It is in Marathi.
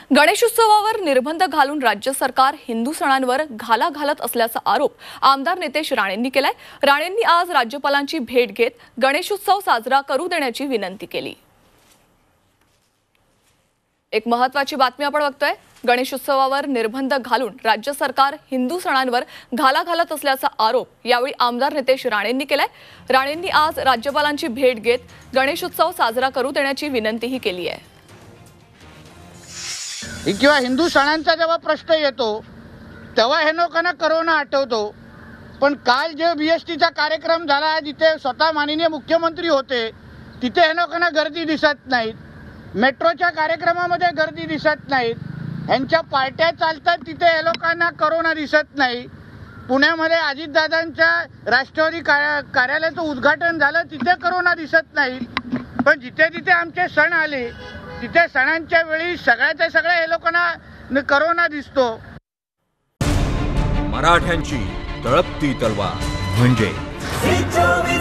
गणेशोत्सवावर निर्बंध घालून राज्य सरकार हिंदू सणांवर घाला घालत असल्याचा आरोप आमदार नितेश राणेंनी केलाय। राणेंनी आज राज्यपालांची भेट घेत गणेशोत्सव साजरा करू देण्याची विनंती केली। एक महत्त्वाची बातमी आपण बघतोय। गणेशोत्सवावर निर्बंध घालून राज्य सरकार हिंदू सणांवर घाला घालत असल्याचा आरोप यावेळी आमदार नितेश राणेंनी केलाय। राणेंनी आज राज्यपालांची भेट घेत गणेशोत्सव साजरा करू देण्याची विनंतीही केली आहे। किंवा हिंदू सणांचा जेव्हा प्रश्न येतो तेव्हा हे लोकांना करोना आठवतो, पण काल जे बीएसटीचा कार्यक्रम झाला जिथे स्वतः माननीय मुख्यमंत्री होते तिथे हे लोकांना गर्दी दिसत नाहीत। मेट्रोच्या कार्यक्रमामध्ये गर्दी दिसत नाहीत। ह्यांच्या पार्ट्या चालतात तिथे हे लोकांना करोना दिसत नाही। पुण्यामध्ये अजितदादांच्या राष्ट्रवादी कार्यालयाचं उद्घाटन झालं तिथे करोना दिसत नाही, पण जिथे जिथे आमचे सण आले तिथे सणांच्या वेळी सगळ्याच्या सगळ्या हे लोकांना करोना दिसतो। मराठ्यांची तळपती तलवार म्हणजे